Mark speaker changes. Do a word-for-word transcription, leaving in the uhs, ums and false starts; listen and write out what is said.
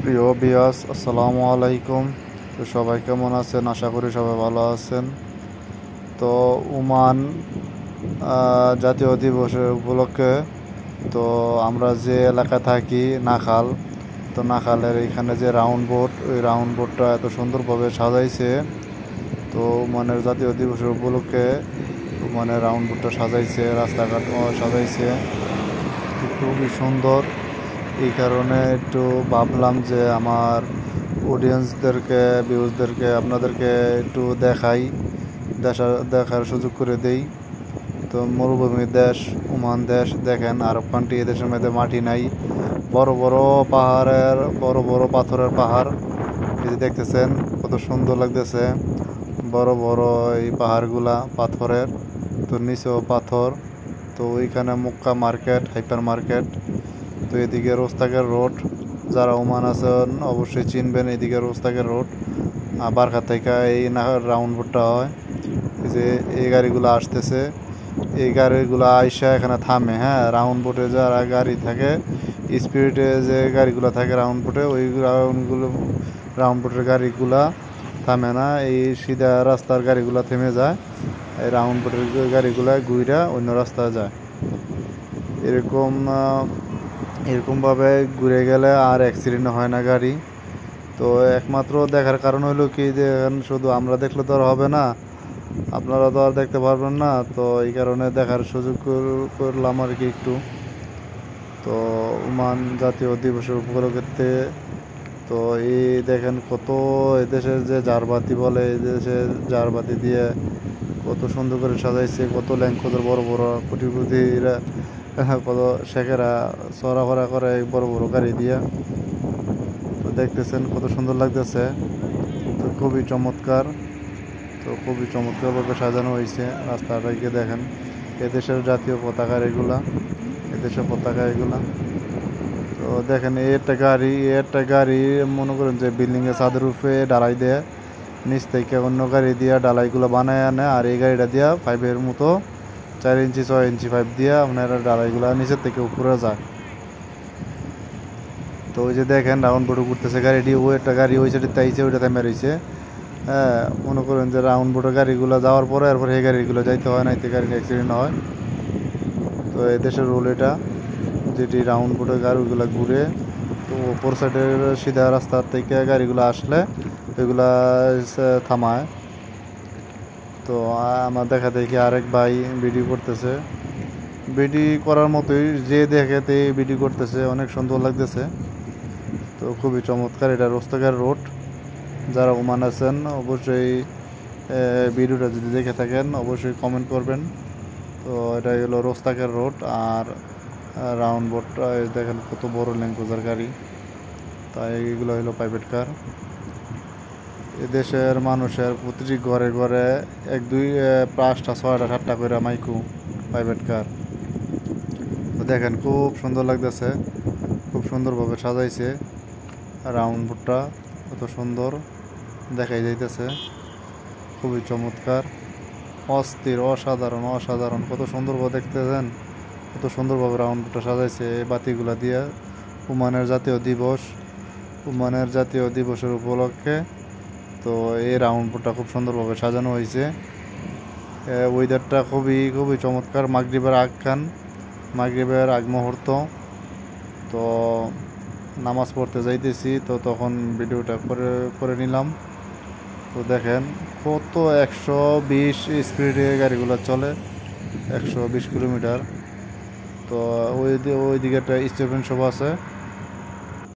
Speaker 1: প্রিয় বিয়াস, আসসালামু আলাইকুম। তো সবাই কেমন আছেন? আশা করি সবাই ভালো আছেন। তো ওমান আহ, জাতীয় দিবসের উপলক্ষে তো আমরা যে এলাকায় থাকি নাখাল, তো নাখালের এখানে যে রাউন্ড বোট, ওই রাউন্ড বোটটা এত সুন্দরভাবে সাজাইছে। তো ওমানের জাতীয় দিবসের উপলক্ষে ওমানের রাউন্ড বোটটা সাজাইছে, রাস্তাঘাট সাজাইছে খুবই সুন্দর। এই কারণে একটু ভাবলাম যে আমার অডিয়েন্সদেরকে, ভিউজদেরকে, আপনাদেরকে একটু দেখাই, দেখার দেখার সুযোগ করে দেই। তো মরুভূমির দেশ ওমান দেশ, দেখেন আরব কান্ট্রি, এদেশের মধ্যে মাটি নাই। বড় বড় পাহাড়ের, বড় বড় পাথরের পাহাড়, এই যে দেখতেছেন কত সুন্দর লাগতেছে। বড় বড় এই পাহাড়গুলা পাথরের, তো নিচেও পাথর। তো ওইখানে মক্কা মার্কেট, হাইপার মার্কেট। তো এদিকে রোস্তাকের রোড, যারা ওমান আছেন অবশ্যই চিনবেন। এদিকে রোস্তাকের রোড, বারখা থেকে এই রাউন্ড বোটটা হয়। এই যে এই গাড়িগুলো আসতেছে, এই গাড়িগুলো আইসা এখানে থামে। হ্যাঁ, রাউন্ড বোটে যারা গাড়ি থাকে, স্পিডে যে গাড়িগুলো থাকে রাউন্ড বোটে, ওই রাউন্ডগুলো রাউন্ড বোটের গাড়িগুলা থামে না, এই সিধা রাস্তার গাড়িগুলো থেমে যায়। এই রাউন্ড বোটের গাড়িগুলা ঘুইরা অন্য রাস্তায় যায়। এরকম এরকমভাবে ঘুরে গেলে আর অ্যাক্সিডেন্ট হয় না গাড়ি। তো একমাত্র দেখার কারণ হলো কি, যে শুধু আমরা দেখলে তো আর হবে না, আপনারা তো আর দেখতে পারবেন না। তো এই কারণে দেখার সুযোগ করলাম আর কি একটু। তো ওমান জাতীয় দিবসের উপলক্ষে তো এই দেখেন কত, এদেশের যে জারবাতি বলে, এই দেশে জারবাতি দিয়ে কত সুন্দর করে সাজাইছে, কত ল্যাংকদের বড় বড় কোটিপতিরা, কত শেখেরা চড়াফেরা করে বড় বড় গাড়ি দিয়ে। তো দেখতেছেন কত সুন্দর লাগতেছে, তো খুবই চমৎকার। তো খুবই চমৎকারভাবে সাজানো হয়েছে রাস্তাটাকে। দেখেন এদেশের জাতীয় পতাকা এগুলা, এদেশের পতাকা এগুলা। তো দেখেন এই একটা গাড়ি, এই একটা গাড়ি মনে করেন যে বিল্ডিংয়ের ছাদের উপরে ডালাই দেয়, নিচ থেকে অন্য গাড়ি দিয়ে ডালাইগুলো বানায় আনে। আর এই গাড়িটা দিয়া পাইপের মতো চার ইঞ্চি ছয় ইঞ্চি পাইপ দিয়ে আপনারা ডালাইগুলো নিচের থেকে উপরে যায়। তো ওই যে দেখেন রাউন্ড বোটে ঘুরতেছে গাড়িটি, ও একটা গাড়ি ওই সাইডে তাইছে, ওইটা থেমে রয়েছে। হ্যাঁ, মনে করেন যে রাউন্ড বোটের গাড়িগুলো যাওয়ার পরে এরপর এই গাড়িগুলো যাইতে হয় না, এতে গাড়ির অ্যাক্সিডেন্ট হয়। তো এই দেশের রোল এটা, যেটি রাউন্ড বোটের গাড়িগুলো ঘুরে, তো ওপর সাইডের সিধা রাস্তার থেকে গাড়িগুলো আসলে ওইগুলা থামায়। তো আমার দেখা দেখি আরেক ভাই ভিডিও করতেছে, ভিডিও করার মতোই, যে দেখেতে ভিডিও করতেছে, অনেক সুন্দর লাগতেছে। তো খুবই চমৎকার। এটা রোস্তাকের রোড, যারা ওমান আছেন অবশ্যই ভিডিওটা যদি দেখে থাকেন অবশ্যই কমেন্ট করবেন। তো এটা হলো রোস্তাকের রোড। আর রাউন্ড বোটটা দেখেন কত বড় ল্যাংকোজার গাড়ি, তাই এগুলো হলো প্রাইভেট কার। এদেশের মানুষের প্রতিটি ঘরে ঘরে এক দুই পাঁচটা ছয়টা সাতটা করে মাইকু প্রাইভেট কার। তো দেখেন খুব সুন্দর লাগতেছে, খুব সুন্দরভাবে সাজাইছে রাউন্ড বোটটা, কত সুন্দর দেখাই যাইতেছে, খুবই চমৎকার, অস্থির, অসাধারণ অসাধারণ কত সুন্দরভাবে দেখতেছেন, কত সুন্দরভাবে রাউন্ড বোটটা সাজাইছে এই বাতিগুলা দিয়ে। ওমানের জাতীয় দিবস, ওমানের জাতীয় দিবসের উপলক্ষে তো এই রাউন্ড বোটটা খুব সুন্দরভাবে সাজানো হয়েছে। ওয়েদারটা খুবই খুবই চমৎকার। মাগরিবের আগখান, মাগরিবের আগ মুহূর্ত। তো নামাজ পড়তে যাইতেছি, তো তখন ভিডিওটা করে করে নিলাম। তো দেখেন কত একশো বিশ স্পিডে গাড়িগুলো চলে, একশো বিশ কিলোমিটার। তো ওই ওই দিকে একটা স্টেশন সব আছে।